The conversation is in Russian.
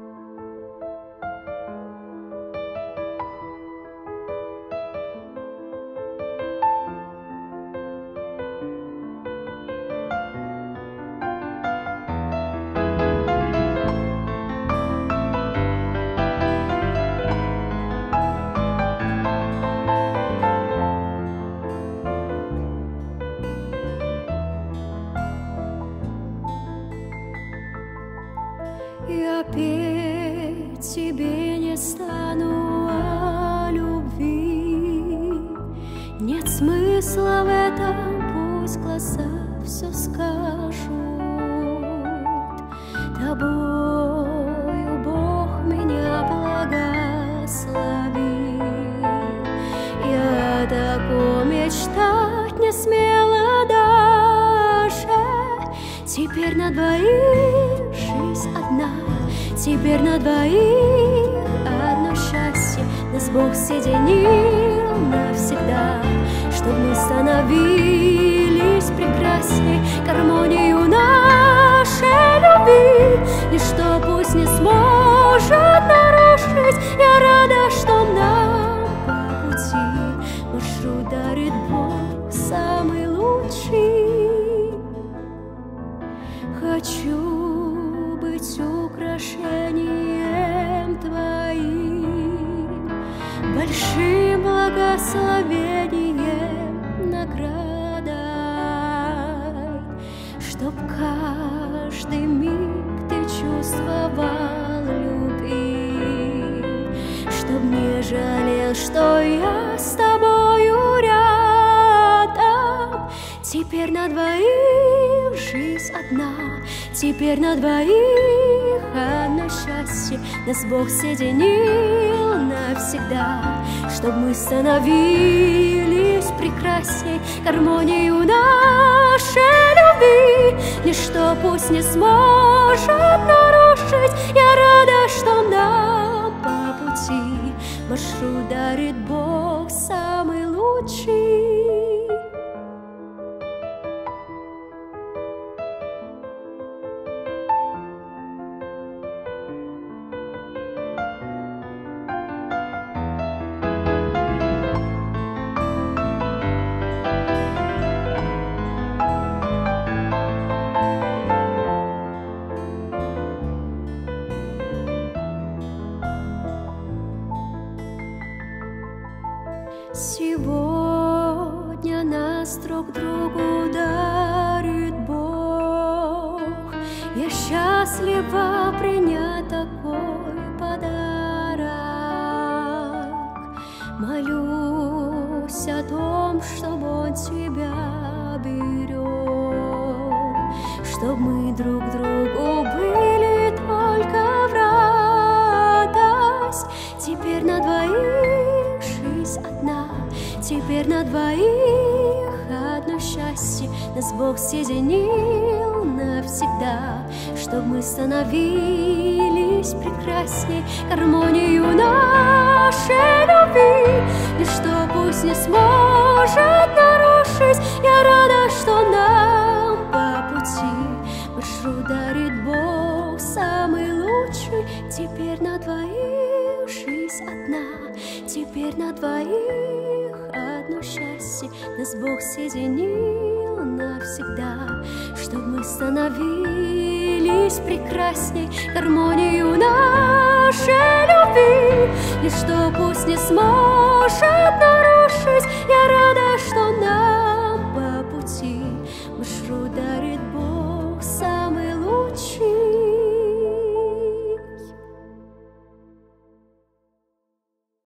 Я петь тебе не стану о любви. Нет смысла в этом, пусть глаза все скажут. Тобою Бог меня благословил. Я такого мечтать не смела даже. Теперь на двоих жизнь одна, теперь на двоих одно счастье. Нас Бог соединил навсегда, чтоб мы становились прекрасней гармонию нашей любви. Ничто пусть не сможет нарушить. Я рада, что нам по пути маршрут дарит Бог самый лучший. Хочу быть украшением Твоим, большим благословением, наградой, чтоб каждый миг Ты чувствовал любви, чтоб не жалел, что я с Тобою рядом. Теперь на двоих жизнь одна, теперь на двоих одно счастье. Нас Бог соединил навсегда, чтоб мы становились прекрасней гармонию нашей любви. Ничто пусть не сможет нарушить. Я рада, что нам по пути маршрут дарит Бог самый лучший. Сегодня нас друг другу дарит Бог. Я счастлива принять такой подарок. Молюсь о том, чтобы Он тебя берег, чтоб мы друг другу были только в радость. Теперь на двоих жизнь одна, теперь на двоих одно счастье. Нас Бог соединил навсегда, чтоб мы становились прекрасней гармонию нашей любви. Ничто пусть не сможет нарушить. Я рада, что нам по пути маршрут дарит Бог самый лучший. Теперь на двоих жизнь одна, теперь на двоих одно счастье. Нас Бог соединил навсегда, чтоб мы становились прекрасней гармонию нашей любви. Ничто пусть не сможет нарушить. Я рада,